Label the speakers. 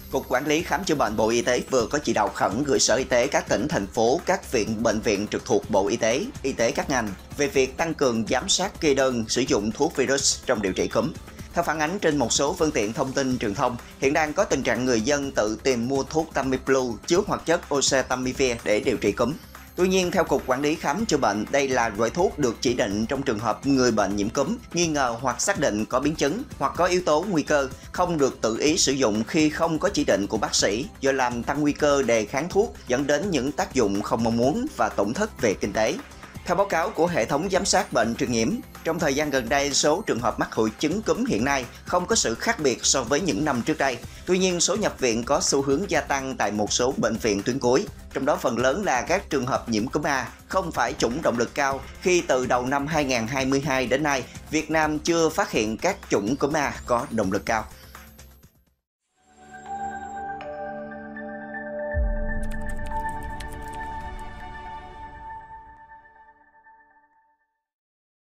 Speaker 1: Cục Quản lý Khám chữa bệnh Bộ Y tế vừa có chỉ đạo khẩn gửi Sở Y tế các tỉnh, thành phố, các viện, bệnh viện trực thuộc Bộ Y tế các ngành về việc tăng cường giám sát kê đơn sử dụng thuốc virus trong điều trị cúm. Theo phản ánh trên một số phương tiện thông tin truyền thông, hiện đang có tình trạng người dân tự tìm mua thuốc Tamiflu chứa hoạt chất oseltamivir để điều trị cúm. Tuy nhiên, theo Cục Quản lý Khám chữa bệnh, đây là loại thuốc được chỉ định trong trường hợp người bệnh nhiễm cúm, nghi ngờ hoặc xác định có biến chứng hoặc có yếu tố nguy cơ, không được tự ý sử dụng khi không có chỉ định của bác sĩ, do làm tăng nguy cơ đề kháng thuốc, dẫn đến những tác dụng không mong muốn và tổn thất về kinh tế. Theo báo cáo của hệ thống giám sát bệnh truyền nhiễm, trong thời gian gần đây, số trường hợp mắc hội chứng cúm hiện nay không có sự khác biệt so với những năm trước đây. Tuy nhiên, số nhập viện có xu hướng gia tăng tại một số bệnh viện tuyến cuối, trong đó phần lớn là các trường hợp nhiễm cúm A, không phải chủng động lực cao, khi từ đầu năm 2022 đến nay, Việt Nam chưa phát hiện các chủng cúm A có động lực cao.